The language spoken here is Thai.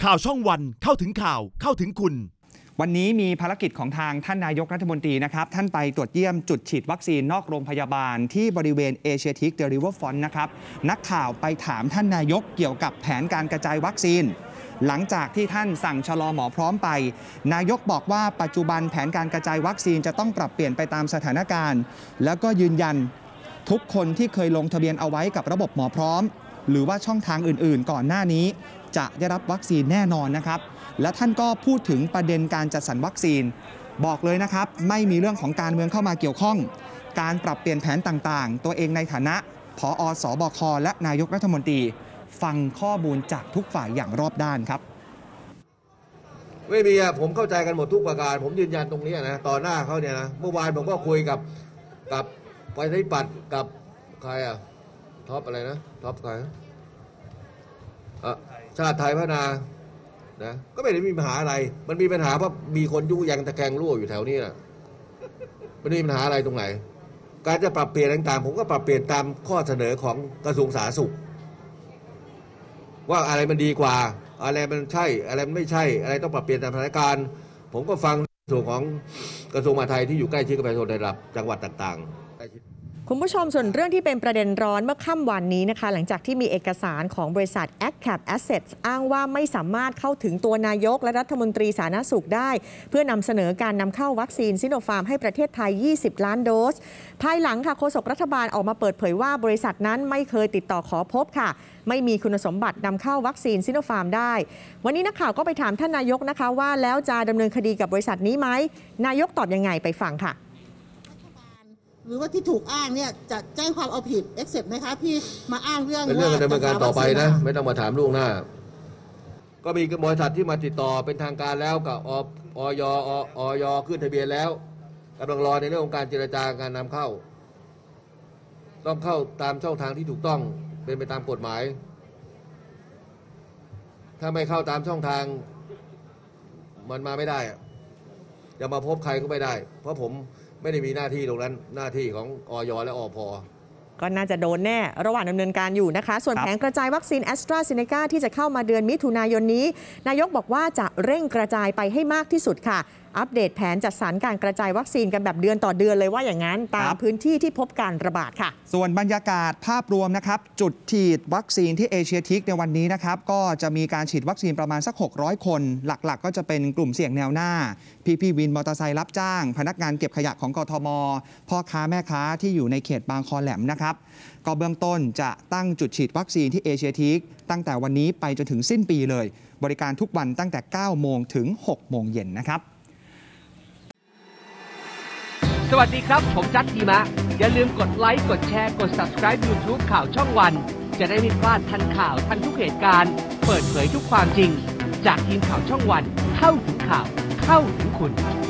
ข่าวช่องวันเข้าถึงข่าวเข้าถึงคุณวันนี้มีภารกิจของทางท่านนายกรัฐมนตรีนะครับท่านไปตรวจเยี่ยมจุดฉีดวัคซีนนอกโรงพยาบาลที่บริเวณเอเชียทิกเดอะริเวอร์ฟรอนต์นะครับนักข่าวไปถามท่านนายกเกี่ยวกับแผนการกระจายวัคซีนหลังจากที่ท่านสั่งชะลอหมอพร้อมไปนายกบอกว่าปัจจุบันแผนการกระจายวัคซีนจะต้องปรับเปลี่ยนไปตามสถานการณ์แล้วก็ยืนยันทุกคนที่เคยลงทะเบียนเอาไว้กับระบบหมอพร้อมหรือว่าช่องทางอื่นๆก่อนหน้านี้จะได้รับวัคซีนแน่นอนนะครับและท่านก็พูดถึงประเด็นการจัดสรรวัคซีนบอกเลยนะครับไม่มีเรื่องของการเมืองเข้ามาเกี่ยวข้องการปรับเปลี่ยนแผนต่างๆตัวเองในฐานะผอ.สบค.และนายกรัฐมนตรีฟังข้อมูลจากทุกฝ่ายอย่างรอบด้านครับไม่มีอะผมเข้าใจกันหมดทุกประการผมยืนยันตรงนี้นะต่อหน้าเขาเนี่ยนะเมื่อวานผมก็คุยกับประชาธิปัตย์กับใครอะท็อปอะไรนะท็อปใครชาติไทยพัฒนานะก็ไม่ได้มีปัญหาอะไรมันมีปัญหาเพราะมีคนยุยงตะแคงรั่วอยู่แถวนี้นะมันมีปัญหาอะไรตรงไหนการจะปรับเปลี่ยนต่างๆผมก็ปรับเปลี่ยนตามข้อเสนอของกระทรวงสาธารณสุขว่าอะไรมันดีกว่าอะไรมันใช่อะไรมันไม่ใช่อะไรต้องปรับเปลี่ยนตามสถานการณ์ผมก็ฟังส่วนของกระทรวงมหาดไทยที่อยู่ใกล้ชิดกับประชาชนในระดับจังหวัดต่างๆคุณผู้ชมส่วนเรื่องที่เป็นประเด็นร้อนเมื่อค่ำวันนี้นะคะหลังจากที่มีเอกสารของบริษัท ACCAP Assets อ้างว่าไม่สามารถเข้าถึงตัวนายกและรัฐมนตรีสาธารณสุขได้เพื่อนำเสนอการนำเข้าวัคซีนซิโนฟาร์มให้ประเทศไทย20 ล้านโดสภายหลังค่ะโฆษกรัฐบาลออกมาเปิดเผยว่าบริษัทนั้นไม่เคยติดต่อขอพบค่ะไม่มีคุณสมบัตินำเข้าวัคซีนซิโนฟาร์มได้วันนี้นักข่าวก็ไปถามท่านนายกนะคะว่าแล้วจะดำเนินคดีกับบริษัทนี้ไหมนายกตอบยังไงไปฟังค่ะหรือว่าที่ถูกอ้างเนี่ยจะแจ้งความเอาผิด accept ไหมคะพี่มาอ้างเรื่องเป็นเรื่องดำเนินการต่อไปนะไม่ต้องมาถามล่วงหน้าก็มีบริษัทที่มาติดต่อเป็นทางการแล้วกับอย.ขึ้นทะเบียนแล้วกำลังรอในเรื่องของการเจรจาการนำเข้าต้องเข้าตามช่องทางที่ถูกต้องเป็นไปตามกฎหมายถ้าไม่เข้าตามช่องทางมันมาไม่ได้จะมาพบใครก็ไม่ได้เพราะผมไม่ได้มีหน้าที่ตรงนั้นหน้าที่ของอย.และอพ. ก็น่าจะโดนแน่ระหว่างดำเนินการอยู่นะคะส่วนแผนกระจายวัคซีนแอสตราเซเนกาที่จะเข้ามาเดือนมิถุนายนนี้นายกบอกว่าจะเร่งกระจายไปให้มากที่สุดค่ะอัปเดตแผนจัดสรรการกระจายวัคซีนกันแบบเดือนต่อเดือนเลยว่าอย่างนั้นตามพื้นที่ที่พบการระบาดค่ะส่วนบรรยากาศภาพรวมนะครับจุดฉีดวัคซีนที่เอเชียทิกในวันนี้นะครับก็จะมีการฉีดวัคซีนประมาณสัก600คนหลักๆก็จะเป็นกลุ่มเสี่ยงแนวหน้าพี่วินมอเตอร์ไซค์รับจ้างพนักงานเก็บขยะของกทม.พ่อค้าแม่ค้าที่อยู่ในเขตบางคอแหลมนะครับก็เบื้องต้นจะตั้งจุดฉีดวัคซีนที่เอเชียทิกตั้งแต่วันนี้ไปจนถึงสิ้นปีเลยบริการทุกวันตั้งแต่ 9 โมงถึง 6 โมงเย็นนะครับสวัสดีครับผมจัดทีมะอย่าลืมกดไลค์กดแชร์กด Subscribe YouTube ข่าวช่องวันจะได้ไม่พลาดทันข่าวทันทุกเหตุการณ์เปิดเผยทุกความจริงจากทีมข่าวช่องวันเข้าถึงข่าวเข้าถึงคุณ